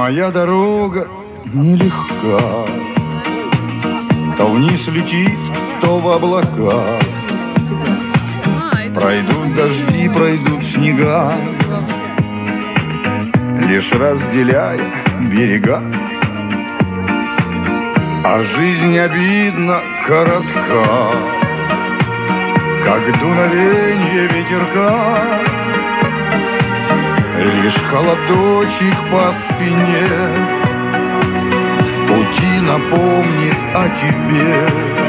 моя дорога нелегка, то вниз летит, то в облака. Пройдут дожди, пройдут снега, лишь разделяя берега. А жизнь обидно коротка, как дуновенье ветерка. Лишь холодочек по спине в пути напомнит о тебе.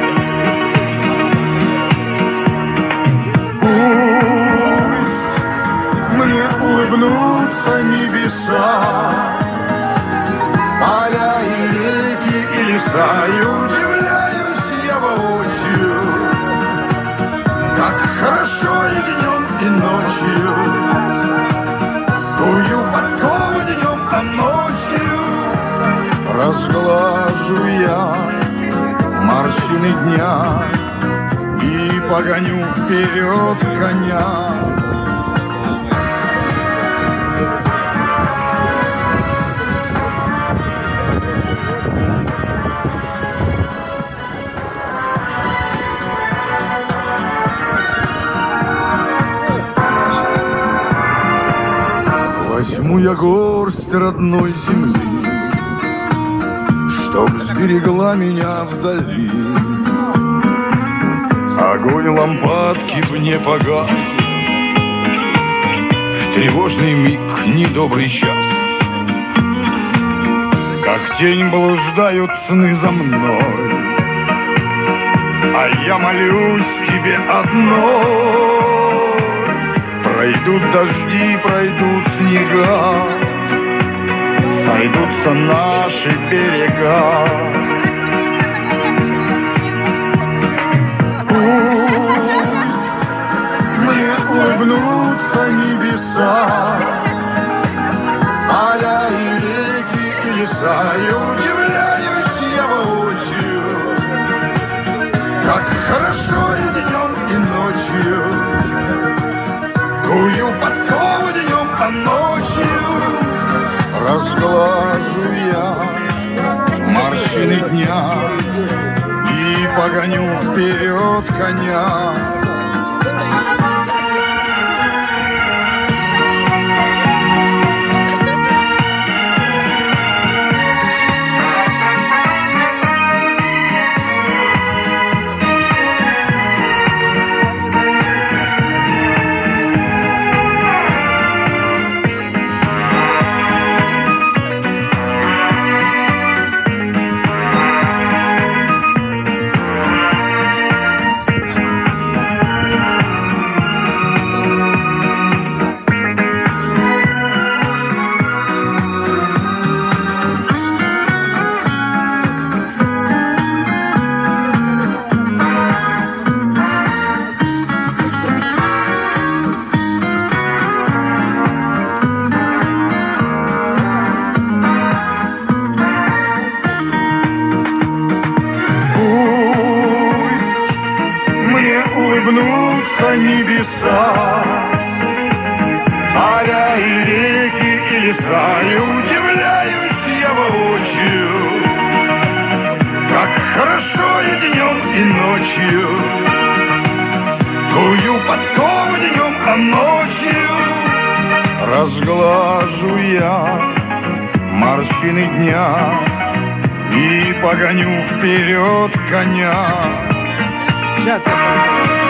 Пусть мне улыбнутся небеса, поля и реки и леса, и удивляюсь я воочию, как хорошо и днем, и ночью. Кую подкову днем, а ночью разглажу я морщины дня и погоню вперед коня. Возьму я горсть родной земли, чтоб сберегла меня вдали. Огонь лампадки б не погас в тревожный миг, недобрый час. Как тень блуждают сны за мной, а я молюсь тебе одной. Пройдут дожди, пройдут снега, сойдутся наши берега. Пусть мне улыбнутся небеса, поля и реки и леса, и удивляюсь я воочию, как хорошо и днем, и ночью. Кую подкову днем, а ночью разглажу я морщины дня и погоню вперед коня. Улыбнутся небеса, поля и реки и леса, и удивляюсь я воочию, как хорошо и днем, и ночью. Кую подкову днем, а ночью разглажу я морщины дня и погоню вперед коня.